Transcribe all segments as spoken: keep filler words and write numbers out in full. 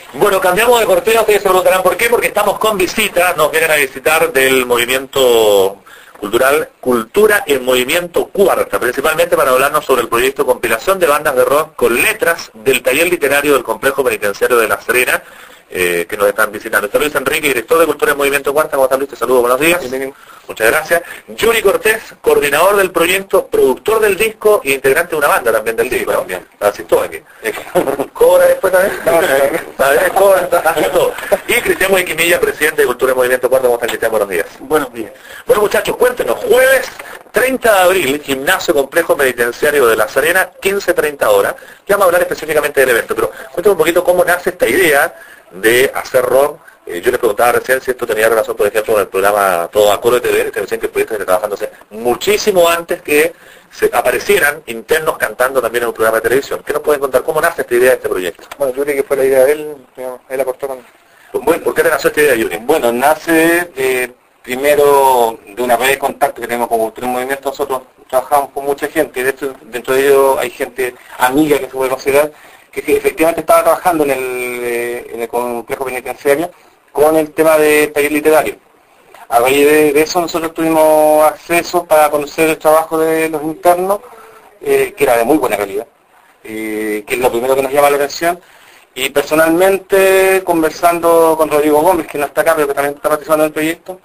Bueno, cambiamos de cortina, ustedes se preguntarán por qué, porque estamos con visita, nos vienen a visitar del movimiento cultural Cultura en Movimiento Cuarta, principalmente para hablarnos sobre el proyecto Compilación de Bandas de Rock con Letras del Taller Literario del Complejo Penitenciario de La Serena, eh, que nos están visitando. Está Luis Enrique, director de Cultura en Movimiento Cuarta. ¿Cómo está Luis? Te saludo, buenos días. Bienvenido. Muchas gracias. Yuri Cortés, coordinador del proyecto, productor del disco y integrante de una banda también del disco. Sí, bien. Así todo aquí. ¿Cobra después también? ¿Sabes? Cobra, hace todo. Y Cristian Mujiquimilla, presidente de Cultura en Movimiento Cuarta. ¿Cómo está, Cristian? Buenos días. Buenos días. Bueno, muchachos, cuéntenos. Jueves treinta de abril, Gimnasio Complejo Penitenciario de La Serena, quince treinta horas. Ya vamos a hablar específicamente del evento, pero cuéntenos un poquito cómo nace esta idea de hacer rock. Eh, yo les preguntaba recién si esto tenía relación, por ejemplo, con el programa Todo Acorde T V, que decían que el proyecto está trabajándose muchísimo antes que se aparecieran internos cantando también en un programa de televisión. ¿Qué nos pueden contar? ¿Cómo nace esta idea de este proyecto? Bueno, yo creo que fue la idea de él, digamos, él aportó con... Bueno, ¿por qué te nació esta idea, Yuri? Bueno, nace eh, primero de una red de contacto que tenemos con Cultura en Movimiento. Nosotros trabajamos con mucha gente, de hecho, dentro de ellos hay gente amiga que se puede considerar, que efectivamente estaba trabajando en el, eh, en el complejo penitenciario con el tema de taller literario. A raíz de, de eso nosotros tuvimos acceso para conocer el trabajo de los internos, eh, que era de muy buena calidad, eh, que es lo primero que nos llama la atención. Y personalmente, conversando con Rodrigo Gómez, que no está acá, pero que también está participando en el proyecto,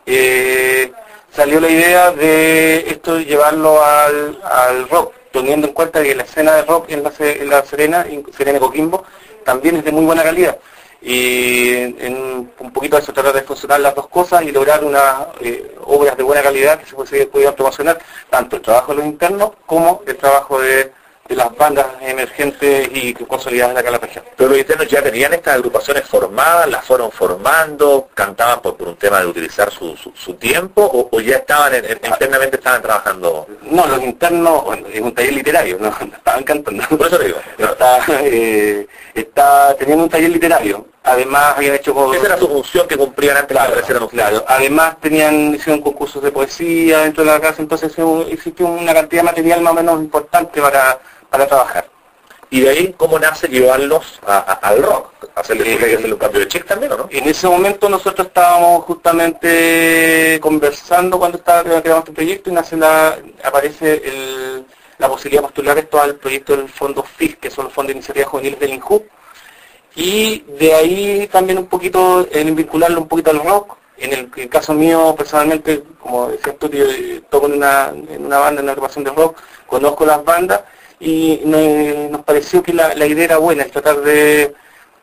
eh, salió la idea de esto llevarlo al, al rock, teniendo en cuenta que la escena de rock en la, en la Serena, en Serena y Coquimbo, también es de muy buena calidad. Y en un poquito de eso tratar de funcionar las dos cosas y lograr unas eh, obras de buena calidad que se pudieran promocionar, tanto el trabajo de los internos como el trabajo de, de las bandas emergentes y consolidadas de acá en la región. Pero los internos ya tenían estas agrupaciones formadas, las fueron formando, cantaban por, por un tema de utilizar su, su, su tiempo, o, o ya estaban en, en, internamente estaban trabajando. No, los internos, bueno, es un taller literario, no, no estaban cantando. Por eso digo. Está, eh, está teniendo un taller literario. Además habían hecho... Con... Esa era su función que cumplían antes claro, de que aparecieran ustedes. Claro. Además tenían, hicieron concursos de poesía dentro de la casa, entonces existió una cantidad de material más o menos importante para, para trabajar. Y de ahí, ¿cómo nace llevarlos a, a, al rock? ¿Hacerle, eh, hacerle un cambio de chip también o no? En ese momento nosotros estábamos justamente conversando cuando estaba creando este proyecto y nace la, aparece el, la posibilidad de postular esto al proyecto del Fondo F I S, que son los Fondos de Iniciativas Juveniles del INJU. Y de ahí también un poquito, el vincularlo un poquito al rock. En el, el caso mío, personalmente, como decías tú, yo toco en una, en una banda, en una agrupación de rock, conozco las bandas y nos, nos pareció que la, la idea era buena, el tratar de,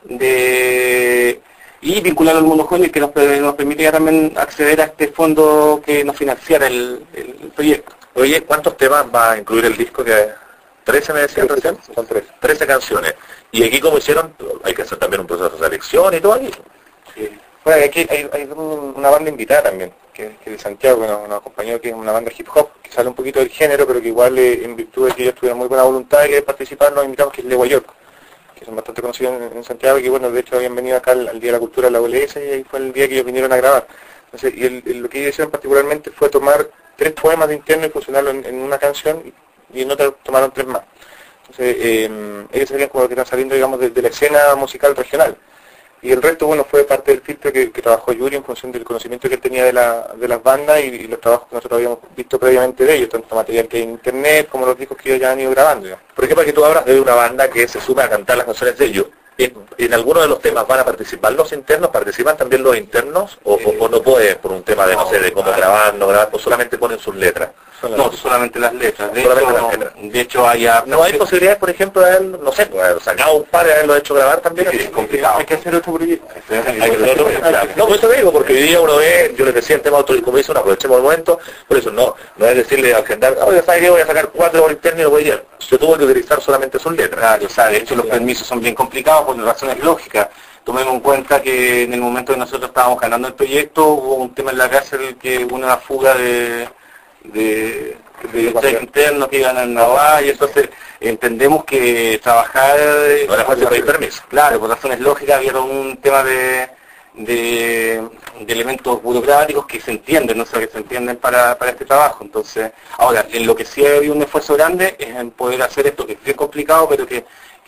de y vincularlo al mundo juvenil, que nos, nos permitía también acceder a este fondo que nos financiara el, el, el proyecto. Oye, ¿cuántos temas va a incluir el disco? Que trece me decían recién. Son trece. trece canciones. Y aquí, como hicieron, hay que hacer también un proceso de selección y todo aquí. Sí. Bueno, aquí hay, hay una banda invitada también, que, que de Santiago, que nos, nos acompañó, que es una banda hip hop, que sale un poquito del género, pero que igual eh, en virtud de que ellos tuvieron muy buena voluntad de participar, nos invitamos, que es Nueva York, que son bastante conocidos en, en Santiago, y que bueno, de hecho habían venido acá al, al Día de la Cultura de la U L S, y ahí fue el día que ellos vinieron a grabar. Entonces, y el, el, lo que ellos hicieron particularmente fue tomar tres poemas de interno y fusionarlo en, en una canción, y, y en otra tomaron tres más. Entonces, eh, ellos serían como los que están saliendo, digamos, de, de la escena musical regional. Y el resto, bueno, fue parte del filtro que, que trabajó Yuri en función del conocimiento que él tenía de, la, de las bandas y, y los trabajos que nosotros habíamos visto previamente de ellos, tanto material que hay en internet como los discos que ellos ya han ido grabando. ¿Ya? Por ejemplo, aquí tú hablas de una banda que se suma a cantar las canciones de ellos. ¿En, en alguno de los temas van a participar los internos? ¿Participan también los internos? ¿O, eh, o, o no pueden por un tema de, no, no sé, de cómo grabar, no grabar, o solamente ponen sus letras? No, solamente las letras. De solamente hecho, las letras. De hecho hay a... ¿No hay posibilidades, por ejemplo, de haber, no sé, haber sacado un par y haberlo hecho grabar también? Sí, es complicado. Hay que hacer otro proyecto. Hay que hacer otro proyecto. No, por eso digo, porque hoy día uno ve, yo les decía el tema autor, como dice uno, aprovechemos el momento, por eso no, no es decirle al gendarme, oye, ¿sabes qué? Voy a sacar cuatro por interno y lo voy a llevar. Se tuvo que utilizar solamente sus letras. Claro, o sea, de hecho los permisos son bien complicados por razones lógicas. Tomemos en cuenta que en el momento que nosotros estábamos ganando el proyecto, hubo un tema en la cárcel que hubo una fuga de... de de cheques internos que iban al Naval, y entonces entendemos que trabajar no era fácil pedir permiso. Claro, por razones lógicas había un tema de, de, de elementos burocráticos que se entienden, no sé, que se entienden para, para este trabajo. Entonces, ahora, en lo que sí hay un esfuerzo grande es en poder hacer esto, que es bien complicado, pero que,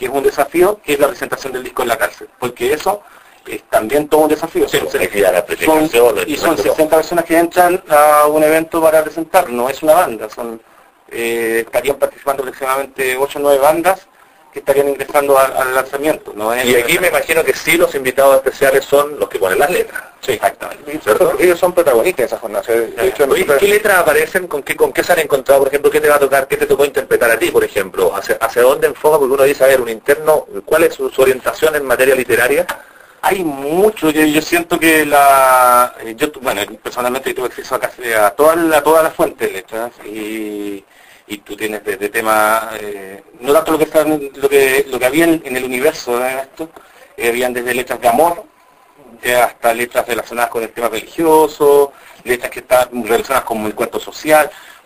que es un desafío, que es la presentación del disco en la cárcel, porque eso es también todo un desafío. Sí, son, hay que ir a la son, y son sesenta personas que entran a un evento para presentar, no es una banda, son eh, estarían participando aproximadamente ocho o nueve bandas que estarían ingresando al, al lanzamiento. ¿No? Y aquí me imagino que sí, los invitados especiales son los que ponen las letras. Sí, exactamente. ¿Cierto? Ellos son protagonistas de esa jornada. De hecho, Oye, ¿qué letras aparecen? ¿Con qué, ¿Con qué se han encontrado? Por ejemplo, ¿qué te va a tocar? ¿Qué te tocó interpretar a ti, por ejemplo? ¿Hacia, hacia dónde enfoca? Porque uno dice, a ver, un interno, ¿cuál es su, su orientación en materia literaria? Hay mucho, yo, yo siento que la... yo Bueno, personalmente tuve acceso a, casi a todas la, toda la fuente de letras y... y tú tienes de, de temas, eh, no tanto lo que, está, lo que lo que había en, en el universo de esto, eh, habían desde letras de amor, eh, hasta letras relacionadas con el tema religioso, letras que están relacionadas con el cuento social,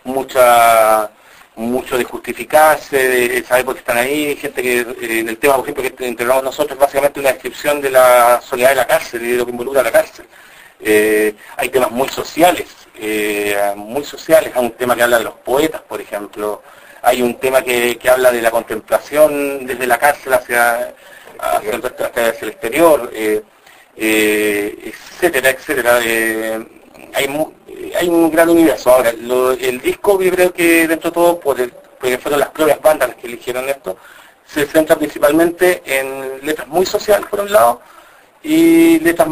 mucha mucho de justificarse, de saber por qué están ahí, gente que eh, en el tema, por ejemplo, que entregamos nosotros, básicamente una descripción de la soledad de la cárcel y de lo que involucra la cárcel. Eh, hay temas muy sociales, eh, muy sociales, hay un tema que habla de los poetas, por ejemplo, hay un tema que, que habla de la contemplación desde la cárcel hacia, hacia, el, hacia el exterior, eh, eh, etcétera, etcétera. Eh, hay, hay un gran universo. Ahora, lo, el disco, yo creo que dentro de todo, por el, porque fueron las propias bandas las que eligieron esto, se centra principalmente en letras muy sociales, por un lado, y letras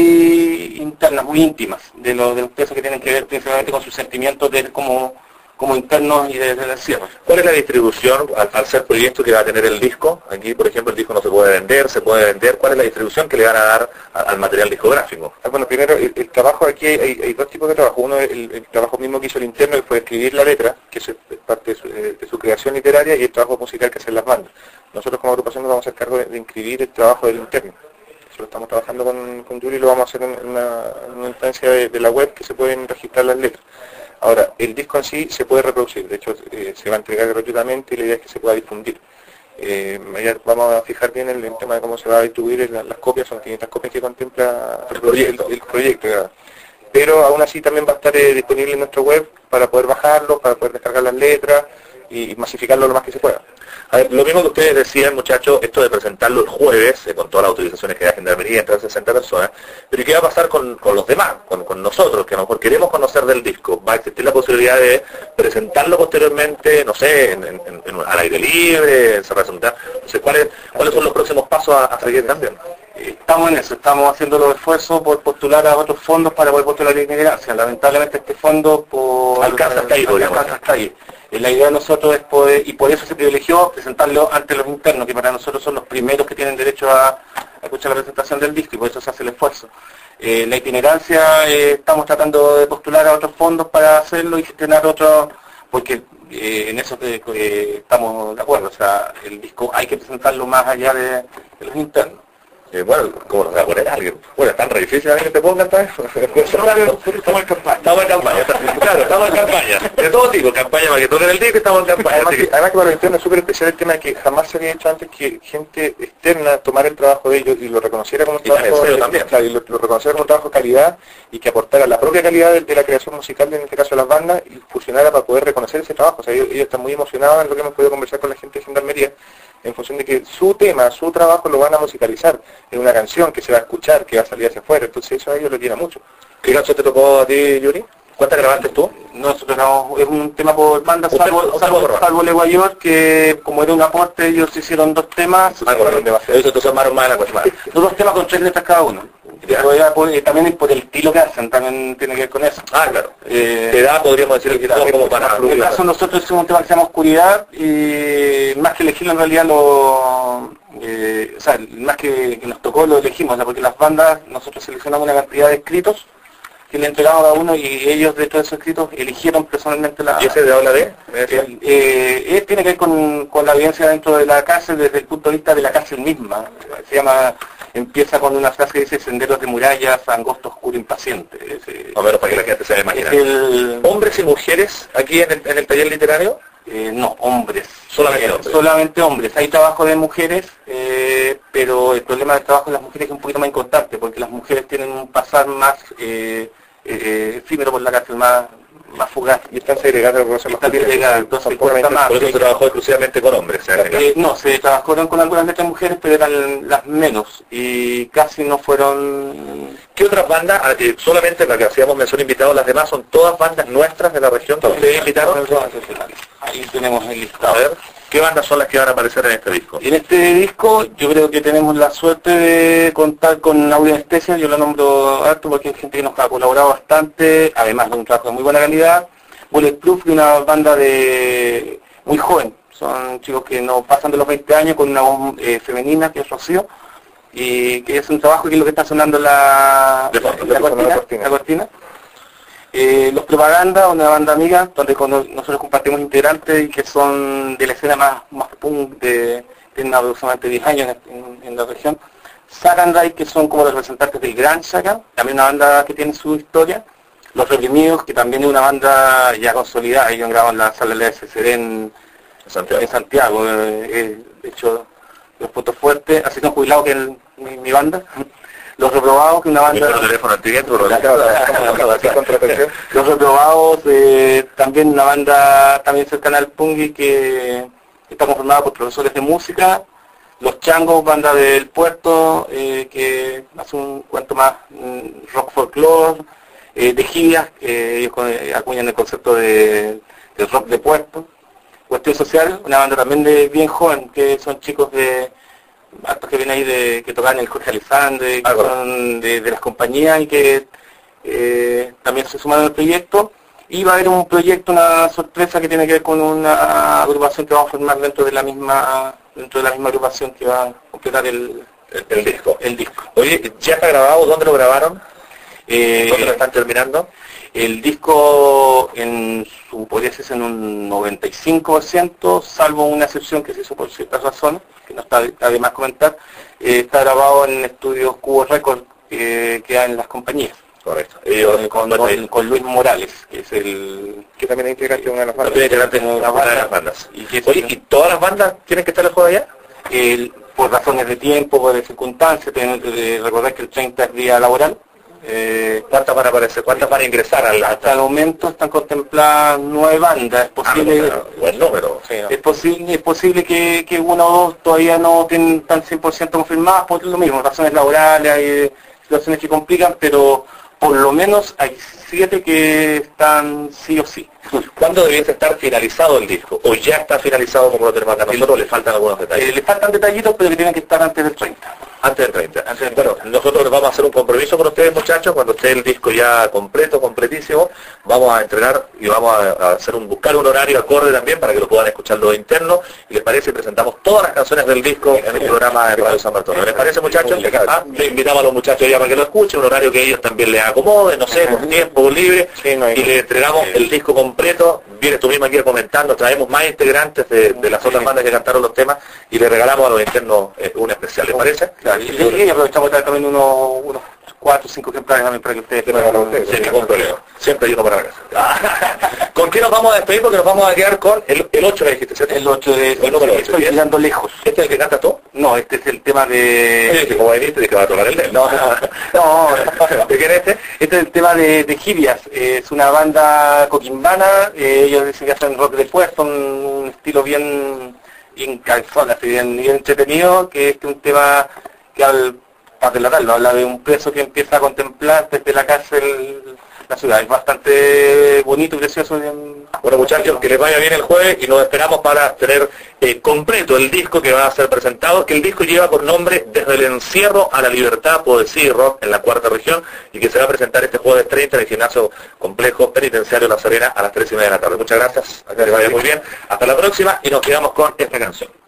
muy internas, muy íntimas, de los de los textos que tienen que ver principalmente con sus sentimientos de, como, como internos y desde el cierre. ¿Cuál es la distribución al, al ser proyecto que va a tener el disco? Aquí, por ejemplo, el disco no se puede vender, se puede vender. ¿Cuál es la distribución que le van a dar a, al material discográfico? Ah, bueno, primero, el, el trabajo aquí, hay, hay dos tipos de trabajo. Uno es el, el trabajo mismo que hizo el interno, que fue escribir la letra, que es parte de su, de su creación literaria, y el trabajo musical que hacen las bandas. Nosotros como agrupación nos vamos a hacer cargo de, de inscribir el trabajo del interno. Lo estamos trabajando con, con Yuri y lo vamos a hacer en una, en una instancia de, de la web que se pueden registrar las letras. Ahora, el disco en sí se puede reproducir, de hecho eh, se va a entregar gratuitamente y la idea es que se pueda difundir. Eh, vamos a fijar bien el, el tema de cómo se va a distribuir las, las copias, son quinientas copias que contempla el proyecto, el, el proyecto ¿verdad? Pero aún así también va a estar eh, disponible en nuestra web para poder bajarlo, para poder descargar las letras y masificarlo lo más que se pueda. A ver, lo mismo que ustedes decían, muchachos, esto de presentarlo el jueves, eh, con todas las autorizaciones que da Gendarmería, entre sesenta personas, pero ¿y qué va a pasar con, con los demás, con, con nosotros, que a lo mejor queremos conocer del disco? ¿Va a existir la posibilidad de presentarlo posteriormente, no sé, en, en, en, al aire libre, en Cerro Central? No sé, ¿cuáles, ¿cuáles son los próximos pasos a, a seguir también? Estamos en eso, estamos haciendo los esfuerzos por postular a otros fondos para poder postular en Gracia. Lamentablemente este fondo por alcanza hasta ahí, alcanza hasta ahí. La idea de nosotros es poder, y por eso se privilegió presentarlo ante los internos, que para nosotros son los primeros que tienen derecho a, a escuchar la presentación del disco, y por eso se hace el esfuerzo. Eh, la itinerancia, eh, estamos tratando de postular a otros fondos para hacerlo y gestionar otros, porque eh, en eso eh, eh, estamos de acuerdo, o sea, el disco hay que presentarlo más allá de, de los internos. Eh, bueno, ¿cómo nos va a poner alguien? Bueno, es tan re difícil a mí que te pongan tal vez. Estamos en campaña. Estamos en campaña, claro, estamos en campaña. De todo tipo, campaña para que toquen el disco, estamos en campaña. Además, que, además que para los internos es súper especial el tema de que jamás se había hecho antes que gente externa tomara el trabajo de ellos y lo reconociera como un trabajo de, también. Claro, y lo, lo reconociera como un trabajo de calidad y que aportara la propia calidad de, de la creación musical, en este caso de las bandas, y fusionara para poder reconocer ese trabajo. O sea, ellos, ellos están muy emocionados en lo que hemos podido conversar con la gente de Gendarmería, en función de que su tema, su trabajo lo van a musicalizar en una canción que se va a escuchar, que va a salir hacia afuera, entonces eso a ellos lo tiene mucho. ¿Qué canción te tocó a ti, Yuri? ¿Cuántas grabaste tú? Nosotros grabamos, es un tema por banda, salvo, salvo, salvo Legua York, que como era un aporte, ellos hicieron dos temas. Ah, bueno, demasiado. Eso te armaron más la cosa. Dos temas con tres letras cada uno. Pero ya, pues, también por el estilo que hacen, también tiene que ver con eso. Ah, claro. Eh, te da, podríamos decir, que da como para... En el caso nosotros hicimos un tema que se llama Oscuridad, y más que elegirlo en realidad lo... Eh, o sea, más que, que nos tocó lo elegimos, ¿no? Porque las bandas, nosotros seleccionamos una cantidad de escritos que le entregamos a uno y ellos dentro de esos escritos eligieron personalmente la... ¿Y ese de habla de? Eh, eh, tiene que ver con, con la vivencia dentro de la cárcel desde el punto de vista de la cárcel misma. Se llama... Empieza con una frase que dice senderos de murallas, angosto, oscuro, impaciente. Ese, o menos para que la gente se vaya imaginar. El... ¿Hombres y mujeres aquí en el, en el taller literario? Eh, no, hombres. Solamente eh, hombres. Solamente hombres. Hay trabajo de mujeres, eh, pero el problema del trabajo de las mujeres es un poquito más inconstante, porque las mujeres tienen un pasar más eh, eh, efímero por la cárcel, más, más fugaz. Y están segregadas las cosas Están segregadas, entonces cuesta más. Por eso se trabajó exclusivamente con hombres. Eh, no, se trabajaron con algunas letras mujeres, pero eran las menos y casi no fueron... ¿Qué otras bandas? Ah, eh, solamente la que hacíamos mención invitados, las demás son todas bandas nuestras de la región que ustedes invitaron. Ahí tenemos el listado. A ver, ¿qué bandas son las que van a aparecer en este disco? En este disco yo creo que tenemos la suerte de contar con Audio Anestesia, yo lo nombro harto porque hay gente que nos ha colaborado bastante, además de un trabajo de muy buena calidad. Bulletproof, de una banda de muy joven, son chicos que no pasan de los veinte años con una voz eh, femenina que es Rocío, y que es un trabajo que es lo que está sonando la, de, la, de, la, cortina, la cortina. La cortina. Eh, los Propaganda, una banda amiga, donde nosotros compartimos integrantes y que son de la escena más, más punk, de, tienen aproximadamente diez años en, en la región. Sakanrai, que son como los representantes del Gran Sakan, también una banda que tiene su historia. Los Reprimidos, que también es una banda ya consolidada, ellos graban la sala de la S C D en Santiago, en Santiago eh, eh, de hecho los puntos fuertes, así son jubilados que es mi, mi banda. Los Reprobados, que es una banda... Los Reprobados, eh, también una banda también cercana al punk que está conformada por profesores de música. Los Changos, banda del puerto, eh, que hace un cuento más mm, rock folklore. Eh, de Givias, que ellos eh, acuñan el concepto de, de rock de puerto. Cuestión Social, una banda también de bien joven, que son chicos de actos que vienen ahí de que tocan el Jorge Alexandre, que ah, son de, de las compañías y que eh, también se sumaron al proyecto. Y va a haber un proyecto, una sorpresa que tiene que ver con una agrupación que vamos a formar dentro de la misma dentro de la misma agrupación que va a completar el, el, el disco. El disco. Oye, ¿ya está grabado? ¿Dónde lo grabaron? Eh, ¿Dónde lo están terminando? El disco en su podría ser en un noventa y cinco por ciento, salvo una excepción que se hizo por ciertas razones, que no está, está de más comentar, eh, está grabado en estudios Cubo Record eh, que hay en las compañías. Correcto. Ellos, eh, con, con, con Luis Morales, que es el... que también es integrante de una de las bandas. También integrante de una, una de las bandas. ¿Y, que Oye, ¿y todas las bandas tienen que estar lejos de allá? El, por razones de tiempo, por de circunstancias, tienen que recordar que el treinta es día laboral. Eh, ¿Cuántas van a aparecer? ¿Cuántas van a ingresar al hasta el momento están contempladas nueve bandas? Es posible, ah, no, buen número, sí, ¿no? es posible, es posible que, que una o dos todavía no tienen tan cien por ciento confirmadas por lo mismo, razones laborales, hay situaciones que complican, pero por lo menos hay siete que están sí o sí. ¿Cuándo debiese estar finalizado el disco? ¿O ya está finalizado como lo tenemos acá nosotros? ¿Le faltan algunos detalles? Eh, le faltan detallitos, pero que tienen que estar antes del treinta. Antes del treinta. Antes del treinta. Bueno, nosotros vamos a hacer un compromiso con ustedes, muchachos, cuando esté el disco ya completo, completísimo, vamos a entrenar y vamos a, a hacer un buscar un horario acorde también para que lo puedan escuchar los internos. Y les parece, presentamos todas las canciones del disco en el programa de Radio San Bartolomé. ¿Les parece, muchachos? Ah, le invitamos a los muchachos ya para que lo escuchen, un horario que ellos también les acomode, no sé, por tiempo libre, sí, no hay... y le entregamos el disco completo. Vienes tú mismo aquí comentando, traemos más integrantes de, de las otras bandas que cantaron los temas y le regalamos a los internos eh, un especial, ¿les parece? Claro, y, y aprovechamos también unos, unos cuatro o cinco ejemplares también para que ustedes puedan... Sin ningún problema, siempre hay uno para la casa. ¿Con qué nos vamos a despedir? Porque nos vamos a quedar con el, el ocho, le dijiste, ¿cierto? El ocho de... El número ocho. Estoy llegando lejos. ¿Este es el que cantas tú? No, este es el tema de... Oye, que como dijiste, de que va a tocar el de él. No, no, no. ¿De quién es este? Este es el tema de, de Givias. Eh, es una banda coquimbana, eh, ellos dicen que hacen rock de puesto, un, un estilo bien, bien calzón, así bien, bien entretenido, que es un tema que al, para relatarlo, habla de un preso que empieza a contemplar desde la cárcel la ciudad. Es bastante bonito y precioso. Bien... Bueno, muchachos, que les vaya bien el jueves y nos esperamos para tener eh, completo el disco que va a ser presentado, que el disco lleva por nombre Desde el encierro a la libertad, poesía y rock en la cuarta región, y que se va a presentar este jueves treinta en el gimnasio complejo penitenciario La Serena a las tres y media de la tarde. Muchas gracias, que les vaya muy bien, hasta la próxima y nos quedamos con esta canción.